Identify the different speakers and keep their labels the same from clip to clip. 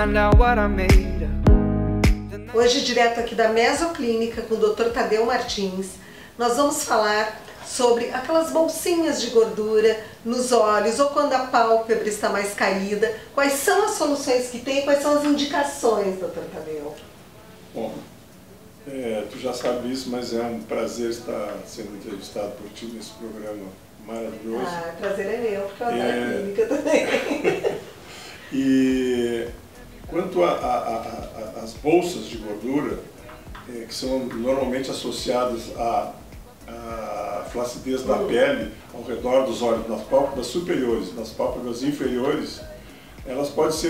Speaker 1: find out what I'm made of.
Speaker 2: Hoje, direto aqui da Mesoclínica com o Dr. Tadeu Martins, nós vamos falar sobre aquelas bolsinhas de gordura nos olhos ou quando a pálpebra está mais caída. Quais são as soluções que tem e quais são as indicações, Dr. Tadeu?
Speaker 3: Bom, tu já sabe isso, mas é um prazer estar sendo entrevistado por ti nesse programa maravilhoso.
Speaker 2: Ah, o prazer é meu, porque eu adoro a clínica também.
Speaker 3: E quanto às bolsas de gordura, que são normalmente associadas à flacidez da pele ao redor dos olhos, nas pálpebras superiores, nas pálpebras inferiores, elas podem ser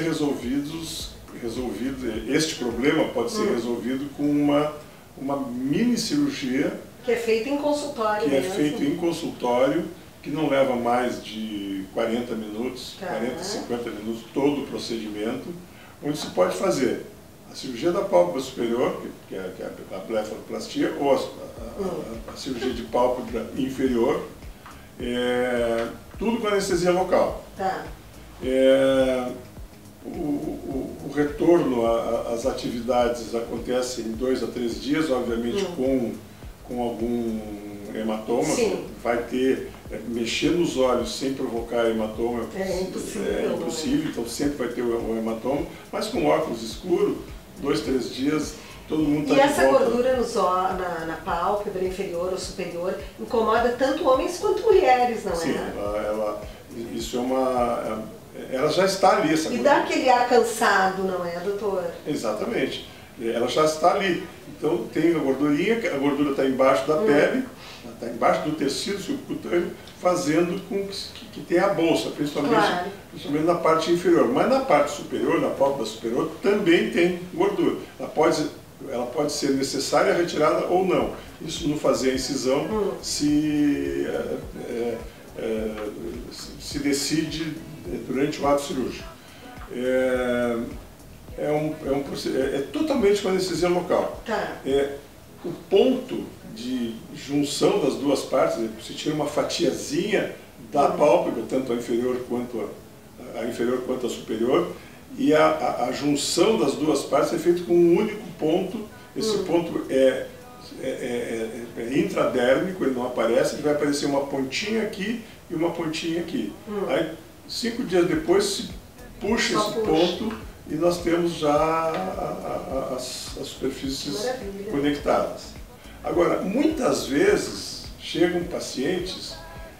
Speaker 3: este problema pode ser resolvido com uma mini cirurgia
Speaker 2: que é feita em consultório mesmo.
Speaker 3: Feito em consultório, que não leva mais de 40 minutos, 40, 50 minutos, todo o procedimento, onde se pode fazer a cirurgia da pálpebra superior, que é a blefaroplastia, ou a cirurgia de pálpebra inferior, tudo com anestesia local.
Speaker 2: Tá.
Speaker 3: O retorno às atividades acontece em 2 a 3 dias, obviamente com algum hematoma.
Speaker 2: Sim.
Speaker 3: Vai ter, mexer nos olhos sem provocar hematoma
Speaker 2: é impossível,
Speaker 3: então sempre vai ter um hematoma, mas com óculos escuro, 2, 3 dias, todo mundo está de volta.
Speaker 2: E essa gordura na pálpebra inferior ou superior incomoda tanto homens quanto mulheres, não é?
Speaker 3: Sim, ela já está ali, essa
Speaker 2: E
Speaker 3: gordura.
Speaker 2: dá aquele ar cansado, não é, doutor?
Speaker 3: Exatamente. Ela já está ali. Então tem a gordurinha, a gordura está embaixo da pele, está embaixo do tecido subcutâneo, fazendo com que tenha a bolsa, principalmente na parte inferior. Mas na parte superior, na pálpebra superior, também tem gordura. Ela pode ser necessária a retirada ou não. Isso não fazer a incisão se decide durante o ato cirúrgico. É totalmente com anestesia local.
Speaker 2: Tá.
Speaker 3: O ponto de junção das duas partes, você tira uma fatiazinha da pálpebra, tanto a inferior quanto a superior, e a junção das duas partes é feita com um único ponto. Esse ponto é intradérmico, ele não aparece, ele vai aparecer uma pontinha aqui e uma pontinha aqui. Aí, 5 dias depois, se puxa esse ponto e nós temos já as superfícies conectadas. Agora, muitas vezes chegam pacientes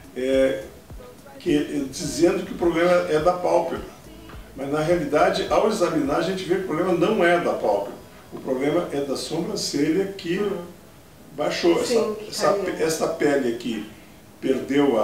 Speaker 3: dizendo que o problema é da pálpebra, mas na realidade, ao examinar, a gente vê que o problema não é da pálpebra, o problema é da sobrancelha que baixou.
Speaker 2: Sim,
Speaker 3: essa pele aqui perdeu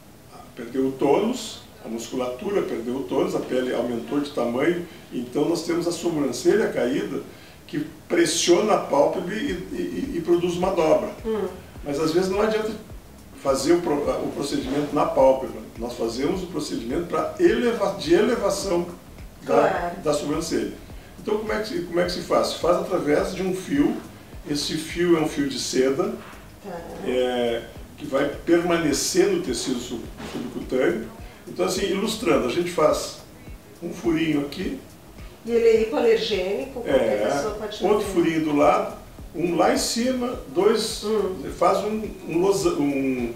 Speaker 3: o tônus, a musculatura perdeu o tônus, a pele aumentou de tamanho, então nós temos a sobrancelha caída que pressiona a pálpebra e produz uma dobra. Mas às vezes não adianta fazer o procedimento na pálpebra, nós fazemos o procedimento de elevação da sobrancelha. Então como é que se faz? Se faz através de um fio, esse fio é um fio de seda, que vai permanecer no tecido subcutâneo. Então assim, ilustrando, a gente faz um furinho aqui.
Speaker 2: E ele é hipoalergênico, qualquer pessoa pode fazer.
Speaker 3: Outro furinho do lado, um lá em cima, 2, faz um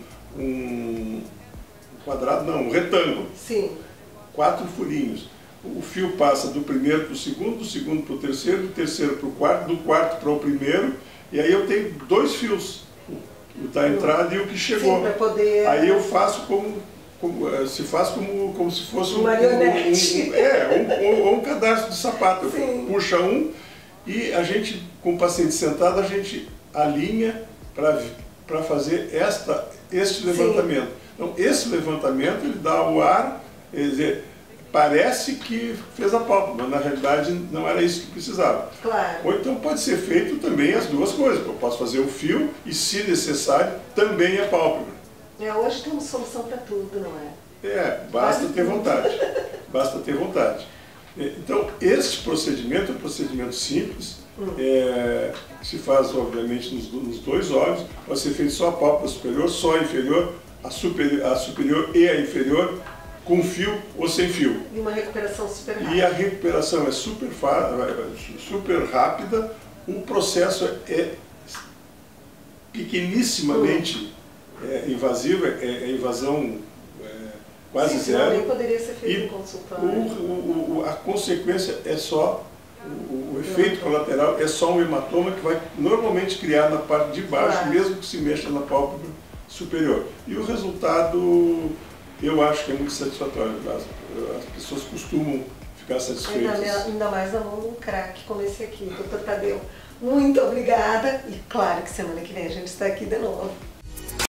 Speaker 3: quadrado, não, um retângulo.
Speaker 2: Sim. 4
Speaker 3: furinhos. O fio passa do primeiro para o segundo, do segundo para o terceiro, do terceiro para o quarto, do quarto para o primeiro, e aí eu tenho 2 fios, o da entrada e o que chegou.
Speaker 2: Sim, para poder...
Speaker 3: Aí eu faço como se fosse
Speaker 2: um marionete.
Speaker 3: Um cadastro de sapato.
Speaker 2: Sim.
Speaker 3: Puxa e a gente, com o paciente sentado, a gente alinha para fazer este levantamento. Então, esse levantamento, ele dá o ar, quer dizer, parece que fez a pálpebra, mas na realidade não era isso que precisava.
Speaker 2: Claro.
Speaker 3: Ou então pode ser feito também as duas coisas. Eu posso fazer o fio e, se necessário, também a pálpebra.
Speaker 2: Hoje temos solução para tudo, não é?
Speaker 3: Basta ter vontade. Basta ter vontade. Então, este procedimento é um procedimento simples, se faz, obviamente, nos 2 olhos, pode ser feito só a pálpebra superior, só a inferior, a superior e a inferior, com fio ou sem fio.
Speaker 2: E uma recuperação super rápida.
Speaker 3: E a recuperação é super rápida, o processo é pequenissimamente invasivo, é invasão quase zero.
Speaker 2: Também poderia ser feito em consultório.
Speaker 3: A consequência é só, o efeito colateral é só um hematoma que vai normalmente criar na parte de baixo,
Speaker 2: claro,
Speaker 3: mesmo que se mexa na pálpebra superior. E o resultado, eu acho que é muito satisfatório. As pessoas costumam ficar satisfeitas.
Speaker 2: Ainda mais na mão de um craque como esse aqui, Dr. Tadeu. Muito obrigada e claro que semana que vem a gente está aqui de novo.